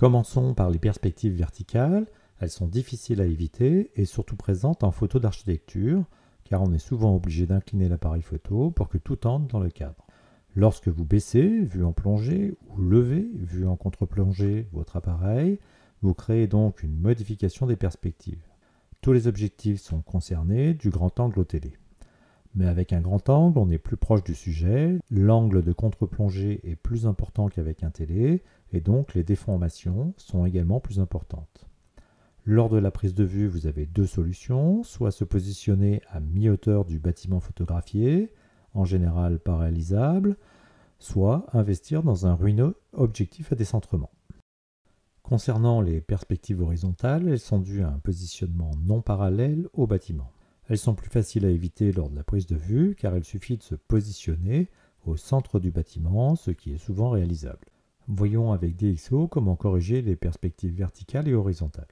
Commençons par les perspectives verticales. Elles sont difficiles à éviter et surtout présentes en photo d'architecture, car on est souvent obligé d'incliner l'appareil photo pour que tout entre dans le cadre. Lorsque vous baissez, vue en plongée, ou levez, vue en contre-plongée, votre appareil, vous créez donc une modification des perspectives. Tous les objectifs sont concernés, du grand angle au télé. Mais avec un grand angle, on est plus proche du sujet, l'angle de contre-plongée est plus important qu'avec un télé, et donc les déformations sont également plus importantes. Lors de la prise de vue, vous avez deux solutions, soit se positionner à mi-hauteur du bâtiment photographié, en général pas réalisable, soit investir dans un ruineux objectif à décentrement. Concernant les perspectives horizontales, elles sont dues à un positionnement non parallèle au bâtiment. Elles sont plus faciles à éviter lors de la prise de vue car il suffit de se positionner au centre du bâtiment, ce qui est souvent réalisable. Voyons avec DxO comment corriger les perspectives verticales et horizontales.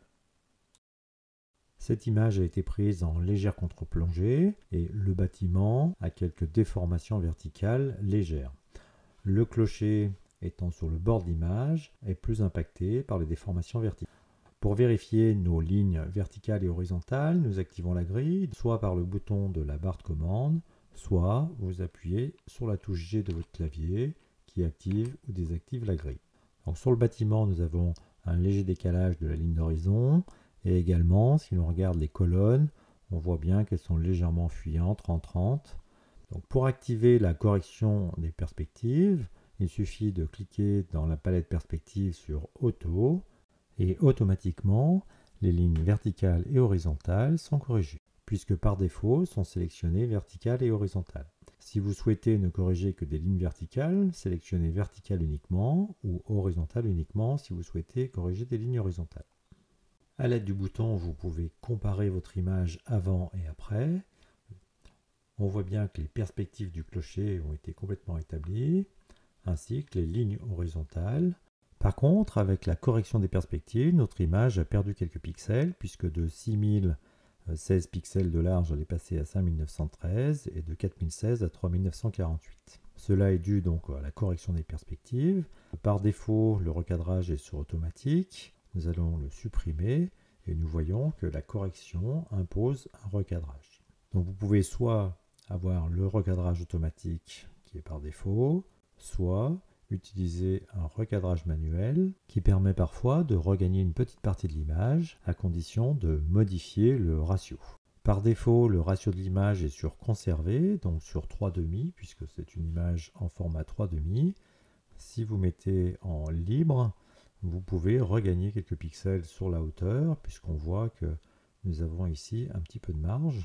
Cette image a été prise en légère contre-plongée et le bâtiment a quelques déformations verticales légères. Le clocher étant sur le bord de l'image est plus impacté par les déformations verticales. Pour vérifier nos lignes verticales et horizontales, nous activons la grille, soit par le bouton de la barre de commande, soit vous appuyez sur la touche G de votre clavier qui active ou désactive la grille. Donc sur le bâtiment, nous avons un léger décalage de la ligne d'horizon et également, si l'on regarde les colonnes, on voit bien qu'elles sont légèrement fuyantes, 30-30. Donc pour activer la correction des perspectives, il suffit de cliquer dans la palette perspective sur Auto et automatiquement, les lignes verticales et horizontales sont corrigées, puisque par défaut sont sélectionnées verticales et horizontales. Si vous souhaitez ne corriger que des lignes verticales, sélectionnez verticale uniquement ou horizontale uniquement si vous souhaitez corriger des lignes horizontales. À l'aide du bouton, vous pouvez comparer votre image avant et après. On voit bien que les perspectives du clocher ont été complètement établies, ainsi que les lignes horizontales. Par contre, avec la correction des perspectives, notre image a perdu quelques pixels, puisque de 6016 pixels de large, elle est passée à 5913 et de 4016 à 3948. Cela est dû donc à la correction des perspectives. Par défaut, le recadrage est sur automatique. Nous allons le supprimer et nous voyons que la correction impose un recadrage. Donc vous pouvez soit avoir le recadrage automatique qui est par défaut, soit utiliser un recadrage manuel qui permet parfois de regagner une petite partie de l'image à condition de modifier le ratio. Par défaut, le ratio de l'image est sur conserver, donc sur 3,5 puisque c'est une image en format 3,5. Si vous mettez en libre, vous pouvez regagner quelques pixels sur la hauteur puisqu'on voit que nous avons ici un petit peu de marge.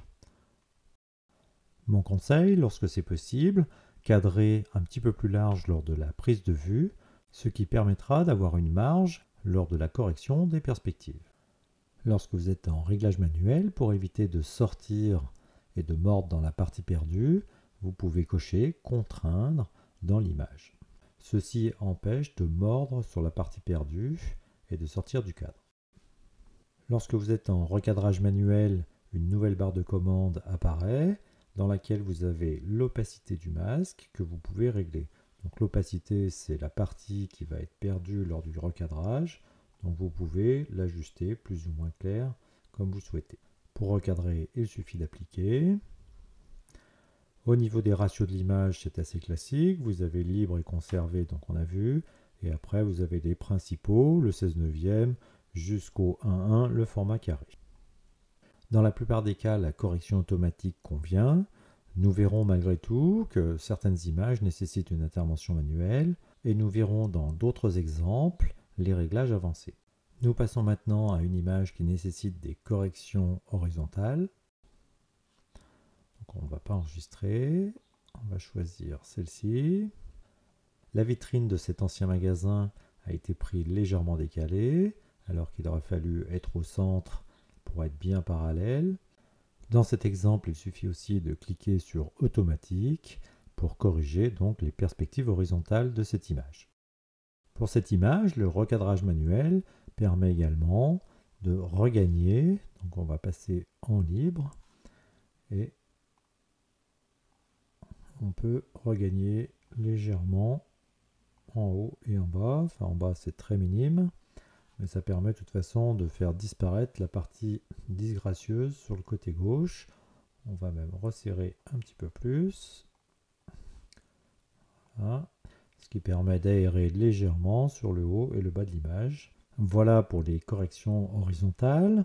Mon conseil, lorsque c'est possible, cadrer un petit peu plus large lors de la prise de vue, ce qui permettra d'avoir une marge lors de la correction des perspectives. Lorsque vous êtes en réglage manuel, pour éviter de sortir et de mordre dans la partie perdue, vous pouvez cocher Contraindre dans l'image. Ceci empêche de mordre sur la partie perdue et de sortir du cadre. Lorsque vous êtes en recadrage manuel, une nouvelle barre de commande apparaît, dans laquelle vous avez l'opacité du masque que vous pouvez régler. Donc l'opacité, c'est la partie qui va être perdue lors du recadrage. Donc vous pouvez l'ajuster plus ou moins clair comme vous souhaitez. Pour recadrer, il suffit d'appliquer. Au niveau des ratios de l'image, c'est assez classique. Vous avez libre et conservé, donc on a vu. Et après, vous avez les principaux, le 16 neuvième jusqu'au 1,1, le format carré. Dans la plupart des cas, la correction automatique convient. Nous verrons malgré tout que certaines images nécessitent une intervention manuelle et nous verrons dans d'autres exemples les réglages avancés. Nous passons maintenant à une image qui nécessite des corrections horizontales. Donc on ne va pas enregistrer, on va choisir celle-ci. La vitrine de cet ancien magasin a été prise légèrement décalée alors qu'il aurait fallu être au centre pour être bien parallèle. Dans cet exemple, il suffit aussi de cliquer sur Automatique pour corriger donc les perspectives horizontales de cette image. Pour cette image, le recadrage manuel permet également de regagner, donc on va passer en libre et on peut regagner légèrement en haut et en bas, enfin en bas c'est très minime, mais ça permet de toute façon de faire disparaître la partie disgracieuse sur le côté gauche. On va même resserrer un petit peu plus. Voilà. Ce qui permet d'aérer légèrement sur le haut et le bas de l'image. Voilà pour les corrections horizontales.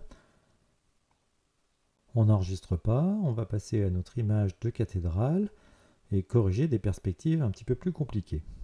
On n'enregistre pas, on va passer à notre image de cathédrale et corriger des perspectives un petit peu plus compliquées.